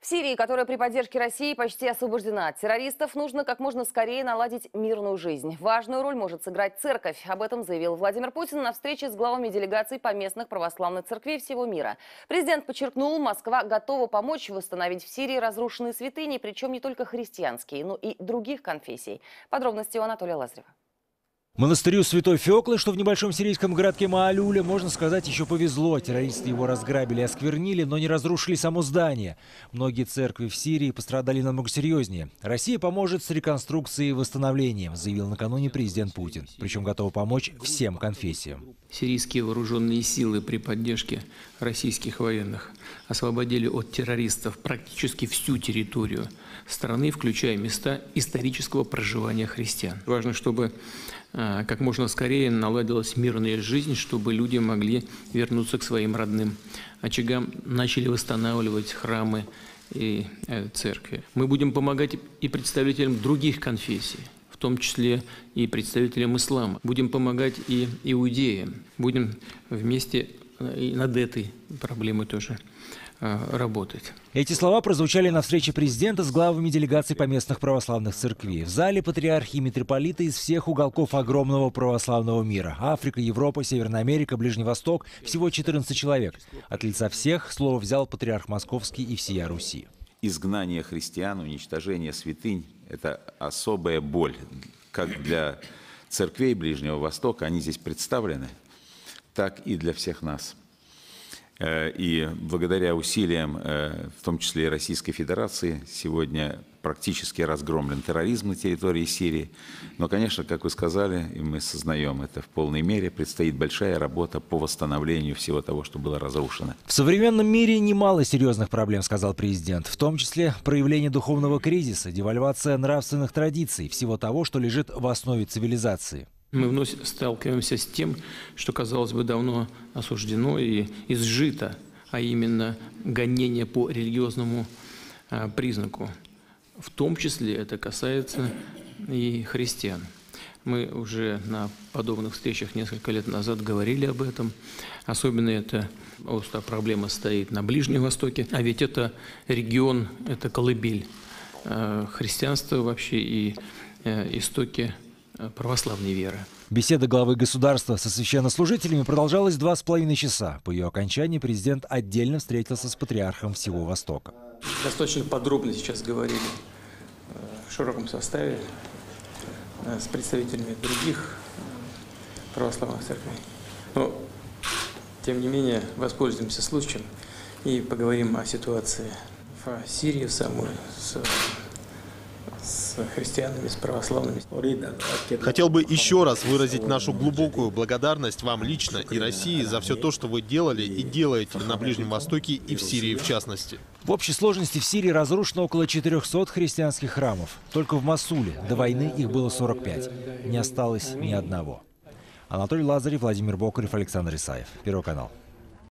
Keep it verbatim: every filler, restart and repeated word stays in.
В Сирии, которая при поддержке России почти освобождена от террористов, нужно как можно скорее наладить мирную жизнь. Важную роль может сыграть церковь. Об этом заявил Владимир Путин на встрече с главами делегаций поместных православных церквей всего мира. Президент подчеркнул, Москва готова помочь восстановить в Сирии разрушенные святыни, причем не только христианские, но и других конфессий. Подробности у Анатолия Лазарева. Монастырю Святой Феоклы, что в небольшом сирийском городке Маалюле, можно сказать, еще повезло. Террористы его разграбили и осквернили, но не разрушили само здание. Многие церкви в Сирии пострадали намного серьезнее. Россия поможет с реконструкцией и восстановлением, заявил накануне президент Путин. Причем готова помочь всем конфессиям. Сирийские вооруженные силы при поддержке российских военных освободили от террористов практически всю территорию страны, включая места исторического проживания христиан. Важно, чтобы как можно скорее наладилась мирная жизнь, чтобы люди могли вернуться к своим родным очагам, начали восстанавливать храмы и церкви. Мы будем помогать и представителям других конфессий, в том числе и представителям ислама. Будем помогать и иудеям. Будем вместе и над этой проблемой тоже работать. Эти слова прозвучали на встрече президента с главами делегаций поместных православных церквей. В зале патриархи и митрополиты из всех уголков огромного православного мира. Африка, Европа, Северная Америка, Ближний Восток. Всего четырнадцать человек. От лица всех слово взял патриарх Московский и всея Руси. Изгнание христиан, уничтожение святынь – это особая боль. Как для церквей Ближнего Востока, они здесь представлены, так и для всех нас. И благодаря усилиям, в том числе и Российской Федерации, сегодня практически разгромлен терроризм на территории Сирии. Но, конечно, как вы сказали, и мы сознаем это в полной мере, предстоит большая работа по восстановлению всего того, что было разрушено. В современном мире немало серьезных проблем, сказал президент. В том числе проявление духовного кризиса, девальвация нравственных традиций, всего того, что лежит в основе цивилизации. Мы вновь сталкиваемся с тем, что, казалось бы, давно осуждено и изжито, а именно гонение по религиозному а, признаку. В том числе это касается и христиан. Мы уже на подобных встречах несколько лет назад говорили об этом. Особенно эта острая проблема стоит на Ближнем Востоке, а ведь это регион, это колыбель а, христианства вообще и а, истоки православной веры. Беседа главы государства со священнослужителями продолжалась два с половиной часа. По ее окончании президент отдельно встретился с патриархом всего Востока. Достаточно подробно сейчас говорили в широком составе с представителями других православных церквей. Но, тем не менее, воспользуемся случаем и поговорим о ситуации в Сирии самой, с с христианами, с православными. Хотел бы еще раз выразить нашу глубокую благодарность вам лично и России за все то, что вы делали и делаете на Ближнем Востоке и в Сирии в частности. В общей сложности в Сирии разрушено около четырёхсот христианских храмов. Только в Мосуле до войны их было сорок пять. Не осталось ни одного. Анатолий Лазарев, Владимир Бокарев, Александр Исаев. Первый канал.